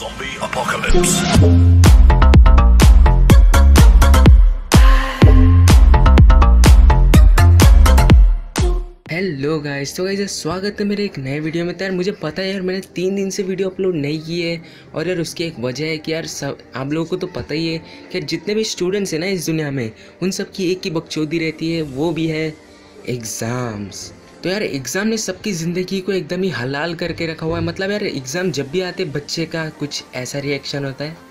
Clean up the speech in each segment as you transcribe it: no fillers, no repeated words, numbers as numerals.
Zombie apocalypse. Hello guys, तो guys स्वागत है मेरे एक नए वीडियो में। तो यार मुझे पता है यार मैंने 3 दिन से वीडियो अपलोड नहीं की है, और यार उसकी एक वजह है कि यार सब आप लोगों को तो पता ही है कि जितने भी स्टूडेंट्स हैं ना इस दुनिया में, उन सब की एक ही बकचोदी रहती है, वो भी है एग्ज़ाम्स। तो यार एग्ज़ाम ने सबकी ज़िंदगी को एकदम ही हलाल करके रखा हुआ है। मतलब यार एग्ज़ाम जब भी आते बच्चे का कुछ ऐसा रिएक्शन होता है।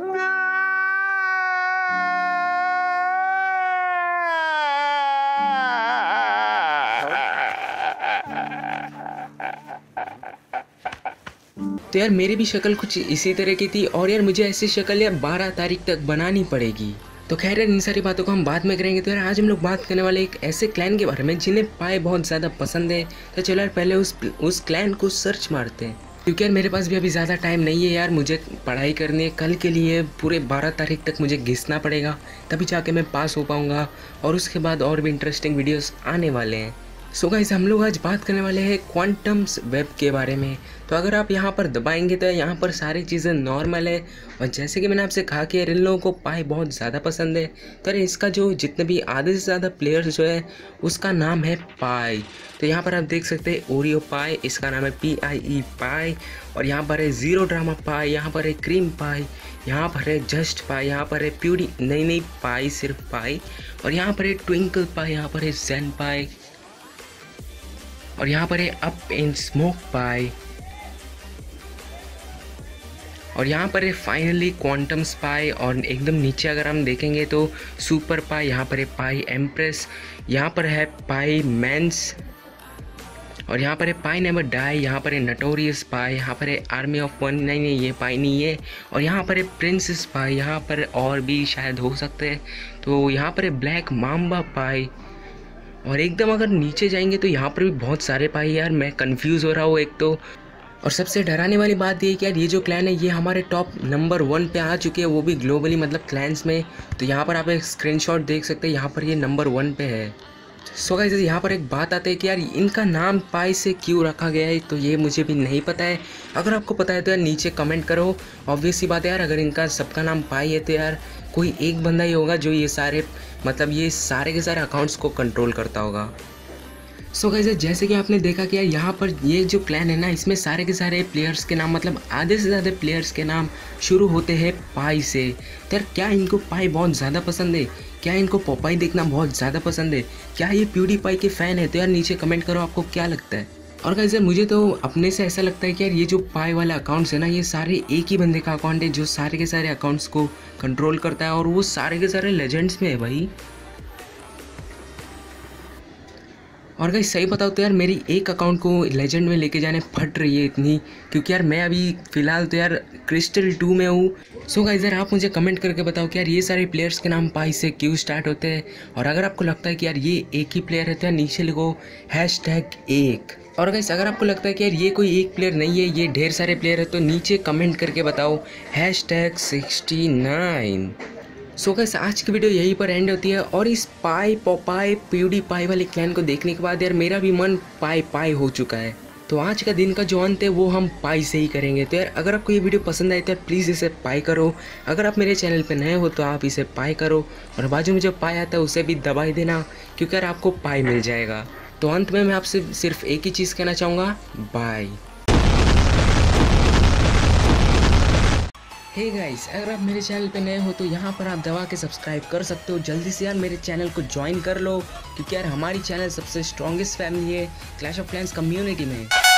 तो यार मेरी भी शक्ल कुछ इसी तरह की थी, और यार मुझे ऐसी शक्ल यार 12 तारीख तक बनानी पड़ेगी। तो खैर यार इन सारी बातों को हम बाद में करेंगे। तो यार आज हम लोग बात करने वाले एक ऐसे क्लैन के बारे में जिन्हें पाए बहुत ज़्यादा पसंद है। तो चलो यार पहले उस क्लैन को सर्च मारते हैं, क्योंकि यार मेरे पास भी अभी ज़्यादा टाइम नहीं है यार। मुझे पढ़ाई करनी है कल के लिए, पूरे 12 तारीख तक मुझे घिसना पड़ेगा, तभी जाके मैं पास हो पाऊँगा। और उसके बाद और भी इंटरेस्टिंग वीडियोस आने वाले हैं। सो गाइस हम लोग आज बात करने वाले हैं क्वांटम्स वेब के बारे में। तो अगर आप यहाँ पर दबाएंगे तो यहाँ पर सारी चीज़ें नॉर्मल है, और जैसे कि मैंने आपसे कहा कि यार इन लोगों को पाई बहुत ज़्यादा पसंद है। तो यार इसका जो जितने भी आधे से ज़्यादा प्लेयर्स जो है उसका नाम है पाई। तो यहाँ पर आप देख सकते हैं ओरियो पाई, इसका नाम है PIE पाई। और यहाँ पर है ज़ीरो ड्रामा पाई, यहाँ पर है क्रीम पाई, यहाँ पर है जस्ट पाई, यहाँ पर है प्यूरी नहीं पाई सिर्फ पाई, और यहाँ पर है ट्विंकल पाई, यहाँ पर है जेन पाई, और यहाँ पर है अप एंड स्मोक पाई, और यहाँ पर है फाइनली क्वांटम पाई। और एकदम नीचे अगर हम देखेंगे तो सुपर पाई, यहाँ पर है पाई एम्प्रेस, यहाँ पर है पाई मैंस, और यहाँ पर है पाई नेवर डाई, यहाँ पर है नटोरियस पाई, यहाँ पर है आर्मी ऑफ वन नहीं ये पाई नहीं है, और यहाँ पर है प्रिंसेस पाई, यहाँ पर और भी शायद हो सकते हैं। तो यहाँ पर है ब्लैक माम्बा पाई, और एकदम अगर नीचे जाएंगे तो यहाँ पर भी बहुत सारे पाई। यार मैं कंफ्यूज हो रहा हूँ एक तो। और सबसे डराने वाली बात ये कि यार ये जो क्लैन है ये हमारे टॉप नंबर 1 पे आ चुके हैं, वो भी ग्लोबली मतलब क्लैंस में। तो यहाँ पर आप एक स्क्रीनशॉट देख सकते हैं, यहाँ पर ये नंबर 1 पे है। सो गाइस यहाँ पर एक बात आती है कि यार इनका नाम पाई से क्यों रखा गया है, तो ये मुझे भी नहीं पता है। अगर आपको पता है तो यार नीचे कमेंट करो। ऑब्वियस सी बात है यार, अगर इनका सबका नाम पाई है तो यार कोई एक बंदा ही होगा जो ये सारे के सारे अकाउंट्स को कंट्रोल करता होगा। सो गाइस जैसे कि आपने देखा कि यार यहाँ पर ये जो क्लैन है ना, इसमें सारे के सारे प्लेयर्स के नाम मतलब आधे से ज़्यादा प्लेयर्स के नाम शुरू होते हैं पाई से। तो यार क्या इनको पाई बहुत ज़्यादा पसंद है? क्या इनको पोपाई देखना बहुत ज़्यादा पसंद है? क्या ये प्यूडी पाई के फ़ैन है? तो यार नीचे कमेंट करो आपको क्या लगता है। और गाइस मुझे तो अपने से ऐसा लगता है कि यार ये जो पाई वाला अकाउंट्स है ना, ये सारे एक ही बंदे का अकाउंट है जो सारे के सारे अकाउंट्स को कंट्रोल करता है, और वो सारे के सारे लेजेंड्स में है भाई। और गाइस सही बताओ तो यार मेरी एक अकाउंट को लेजेंड में लेके जाने फट रही है इतनी, क्योंकि यार मैं अभी फ़िलहाल तो यार क्रिस्टल 2 में हूँ। सो गाइस यार आप मुझे कमेंट करके बताओ कि यार ये सारे प्लेयर्स के नाम पाई से क्यों स्टार्ट होते हैं। और अगर आपको लगता है कि यार ये एक ही प्लेयर है तो यार नीचे लिखो #1। और गाइस अगर आपको लगता है कि यार ये कोई एक प्लेयर नहीं है, ये ढेर सारे प्लेयर है, तो नीचे कमेंट करके बताओ #69। सो गाइस आज की वीडियो यहीं पर एंड होती है। और इस पाई पोपाई प्यूडी पाई वाले क्लैन को देखने के बाद यार मेरा भी मन पाई हो चुका है। तो आज का दिन का जो अंत है वो हम पाई से ही करेंगे। तो यार अगर आपको ये वीडियो पसंद आए तो यार प्लीज़ इसे पाई करो। अगर आप मेरे चैनल पे नए हो तो आप इसे पाई करो, और बाजू में जो पाई आता है उसे भी दबाई देना, क्योंकि यार आपको पाई मिल जाएगा। तो अंत में मैं आपसे सिर्फ एक ही चीज़ कहना चाहूँगा, बाय। हे गाइस अगर आप मेरे चैनल पे नए हो तो यहाँ पर आप दबा के सब्सक्राइब कर सकते हो। जल्दी से यार मेरे चैनल को ज्वाइन कर लो, क्योंकि यार हमारी चैनल सबसे स्ट्रॉन्गेस्ट फैमिली है क्लैश ऑफ क्लैंस कम्युनिटी में।